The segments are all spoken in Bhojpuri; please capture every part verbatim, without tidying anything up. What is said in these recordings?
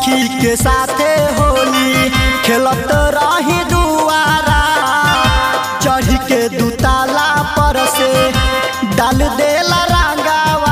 सखी के साथे होली खेलत रही दुआरा, चढ़ के दुताला पर से डाल देला रंगावा।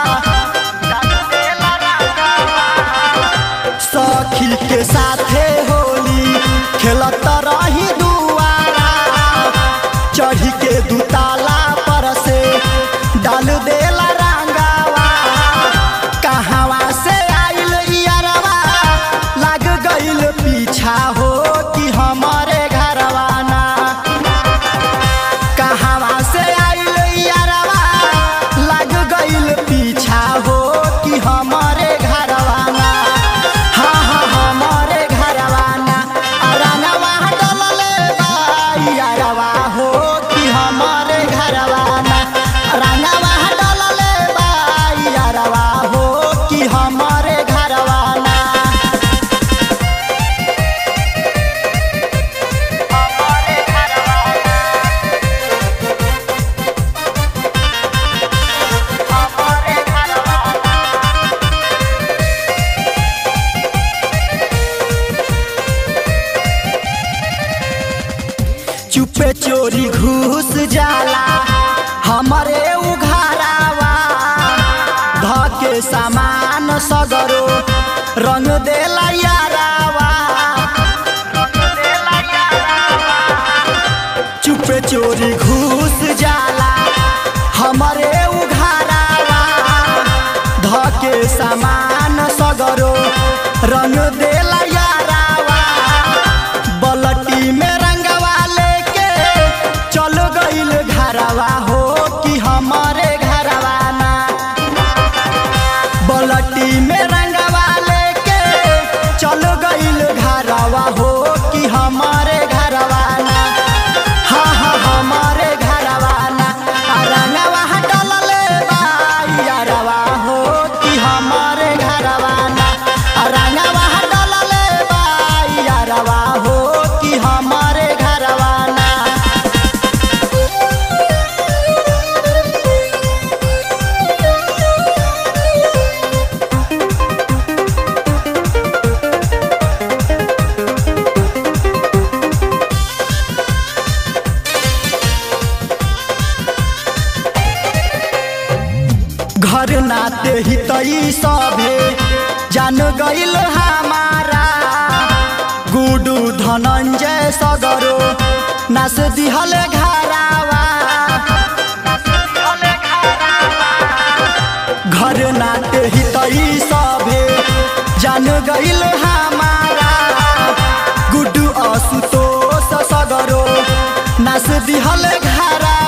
सखी के साथे होली खेलत रही दुआरा, चढ़ के दुताला पर से डाल देला रंगावा। कहवा से आइल यारवा लग गइल पीछा हो कि हमारे घरवाना। कहवा से आइल यारवा लग गइल पीछा हो कि हमारे घरवाना। हाँ हाँ हमारे घरवाना रंगवा डलले बा यारवा हो कि हमारे घरवाना। रंगवा डलले बा यारवा हो कि हमारे घरवाना। चुपे चोरी घुस जाला हमारे उघारावा, धके सामान सगरो रंग देला यारावा। चुपे चोरी घुस जाला हमारे उघारावा, धके सामान सगरो रंग देला यारावा। बलटी में रंगवा लेके चल गइल घरवा हो कि हमारे घरवाना। बलटी में रंगवा लेके चल गइल घरवा हो कि हमारे घरवाना। हाँ हाँ हमारे घरवाना रंगवा डलले बा यारवा हो कि हमारे घरवाना। रंगवा डलले बा यारवा हो कि हमारे घरवाना। घर नाते ही तई सभे जान गइल हमारा, गुडू धनंजय सगरो नास दिहल घरावा। घर नाते ही तई सभे जान गइल हमारा, गुडू आशुतोष सगरो नास दिहल घरा।